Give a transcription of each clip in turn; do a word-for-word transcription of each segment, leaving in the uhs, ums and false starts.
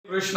Krishna,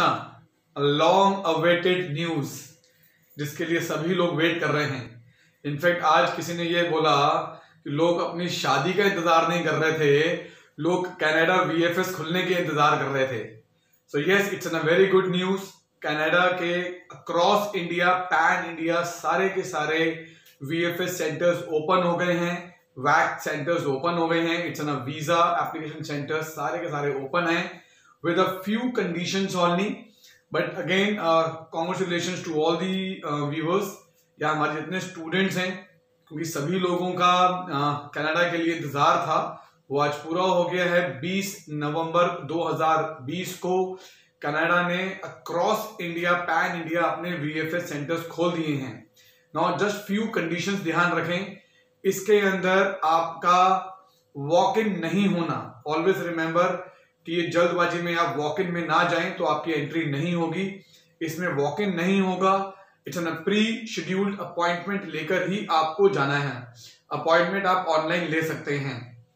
long awaited news जिसके लिए सभी लोग वेट कर रहे हैं। इनफैक्ट आज किसी ने ये बोला कि लोग अपनी शादी का इंतजार नहीं कर रहे थे, लोग कनाडा वीएफएस खुलने के इंतजार कर रहे थे। So yes, it's a very good news. Canada के अक्रॉस इंडिया, पैन इंडिया सारे के सारे वीएफएस सेंटर्स ओपन हो गए हैं, वैक सेंटर्स ओपन हो गए हैं। It's a visa application centres सारे के सारे ओपन हैं with a few conditions only, but again uh, congratulations to all the uh, viewers या हमारे जितने स्टूडेंट्स हैं, क्योंकि सभी लोगों का कनाडा uh, के लिए इंतजार था, वो आज पूरा हो गया है। बीस नवंबर दो हज़ार बीस को कनाडा ने अक्रॉस इंडिया, पैन इंडिया अपने वीएफएस सेंटर्स खोल दिए हैं। नाउ जस्ट फ्यू कंडीशंस ध्यान रखें, इसके अंदर आपका वॉक इन नहीं होना। ऑलवेज रिमेंबर कि ये जल्दबाजी में आप वॉक इन में ना जाएं तो आपकी एंट्री नहीं होगी। इसमें वॉक इन नहीं होगा, it's an pre scheduled appointment लेकर ही आपको जाना है। अपॉइंटमेंट आप ऑनलाइन ले सकते हैं।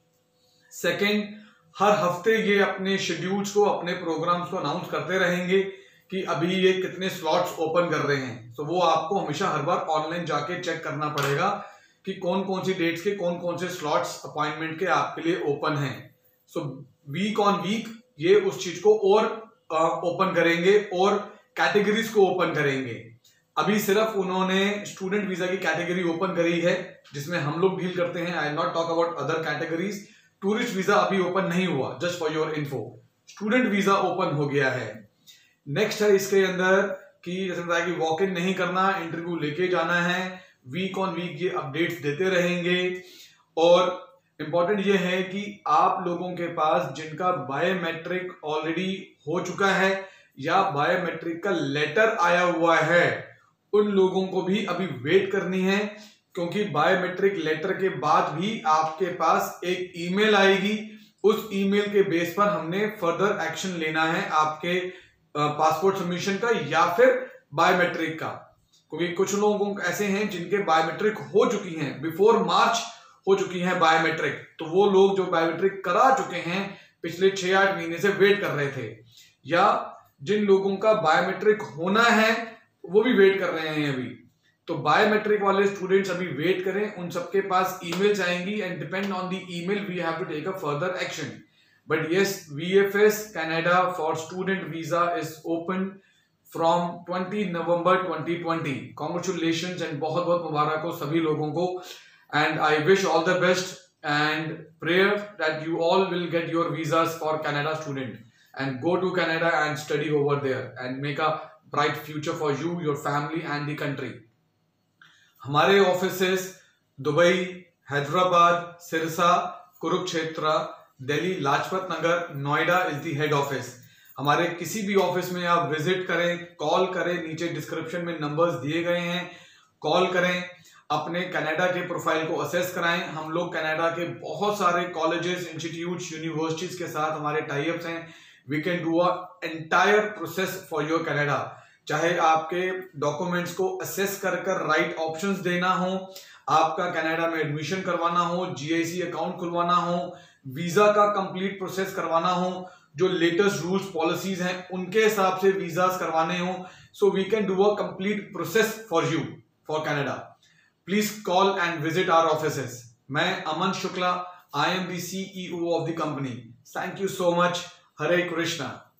सेकंड, हर हफ्ते ये अपने शेड्यूल्स को, अपने प्रोग्राम्स को अनाउंस करते रहेंगे कि अभी ये कितने स्लॉट्स ओपन कर रहे हैं। तो वो आपको हमेशा हर बार ऑनलाइन जाके चेक करना पड़ेगा कि कौन कौन सी डेट्स के कौन कौन से स्लॉट्स अपॉइंटमेंट के आपके लिए ओपन हैं। सो वीक ऑन वीक ये उस चीज को और ओपन करेंगे और कैटेगरीज को ओपन करेंगे। अभी सिर्फ उन्होंने स्टूडेंट वीजा की कैटेगरी ओपन करी है जिसमें हम लोग डील करते हैं। I not talk about other categories. Tourist visa अभी ओपन नहीं हुआ, just for your info. Student visa open हो गया है। नेक्स्ट है इसके अंदर कि जैसे बताया कि वॉक इन नहीं करना, इंटरव्यू लेके जाना है। वीक ऑन वीक ये अपडेट्स देते रहेंगे। और इंपॉर्टेंट ये है कि आप लोगों के पास जिनका बायोमेट्रिक ऑलरेडी हो चुका है या बायोमेट्रिक का लेटर आया हुआ है, उन लोगों को भी अभी वेट करनी है, क्योंकि बायोमेट्रिक लेटर के बाद भी आपके पास एक ईमेल आएगी। उस ईमेल के बेस पर हमने फर्दर एक्शन लेना है आपके पासपोर्ट सबमिशन का या फिर बायोमेट्रिक का। क्योंकि कुछ लोगों ऐसे हैं जिनके बायोमेट्रिक हो चुकी हैं, बिफोर मार्च हो चुकी है बायोमेट्रिक, तो वो लोग जो बायोमेट्रिक करा चुके हैं पिछले छह आठ महीने से वेट कर रहे थे, या जिन लोगों का बायोमेट्रिक होना है वो भी वेट कर रहे हैं अभी। तो बायोमेट्रिक वाले स्टूडेंट्स अभी वेट करें, उन सबके पास ईमेल्स आएंगी and depend on the email we have to take a further action. But yes, VFS Canada for student visa is open from twenty November twenty twenty. Congratulations and बहुत बहुत मुबारक हो सभी लोगों को। And I wish all the best and prayer that you all will get your visas for Canada student and go to Canada and study over there and make a bright future for you, your family and the country. हमारे offices Dubai, Hyderabad, Sirsa, Kurukshetra, Delhi, Lajpat Nagar, Noida is the head office. हमारे किसी भी office में आप visit करें, call करें, नीचे description में नंबर्स दिए गए हैं, कॉल करें, अपने कनाडा के प्रोफाइल को असेस कराएं। हम लोग कनाडा के बहुत सारे कॉलेजेस, इंस्टीट्यूट्स, यूनिवर्सिटीज के साथ हमारे टाई अप्स हैं। We can do a entire process for your Canada. चाहे आपके डॉक्यूमेंट्स को असेस कर कर राइट ऑप्शंस देना हो, आपका कनाडा में एडमिशन करवाना हो, जीआईसी अकाउंट खुलवाना हो, वीजा का कंप्लीट प्रोसेस करवाना हो, जो लेटेस्ट रूल्स पॉलिसीज हैं उनके हिसाब से वीजास करवाने हो, so we can do a complete process for you for Canada. Please call and visit our offices. मैं अमन Shukla, I am the C E O of the company. Thank you so much. Hare Krishna.